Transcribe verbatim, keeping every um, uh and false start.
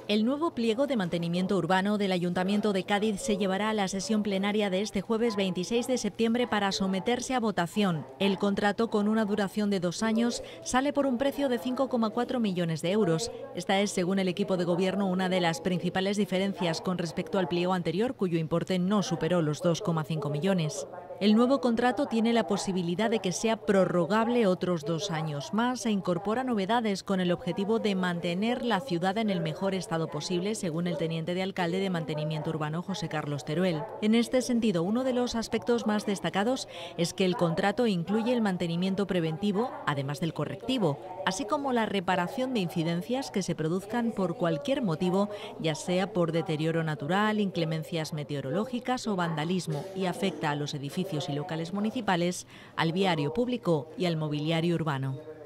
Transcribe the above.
El nuevo pliego de mantenimiento urbano del Ayuntamiento de Cádiz se llevará a la sesión plenaria de este jueves veintiséis de septiembre para someterse a votación. El contrato, con una duración de dos años, sale por un precio de cinco coma cuatro millones de euros. Esta es, según el equipo de gobierno, una de las principales diferencias con respecto al pliego anterior, cuyo importe no superó los dos coma cinco millones. El nuevo contrato tiene la posibilidad de que sea prorrogable otros dos años más e incorpora novedades con el objetivo de mantener la ciudad en el mejor estado posible, según el teniente de alcalde de Mantenimiento Urbano, José Carlos Teruel. En este sentido, uno de los aspectos más destacados es que el contrato incluye el mantenimiento preventivo, además del correctivo, así como la reparación de incidencias que se produzcan por cualquier motivo, ya sea por deterioro natural, inclemencias meteorológicas o vandalismo, y afecta a los edificios y locales municipales, al viario público y al mobiliario urbano.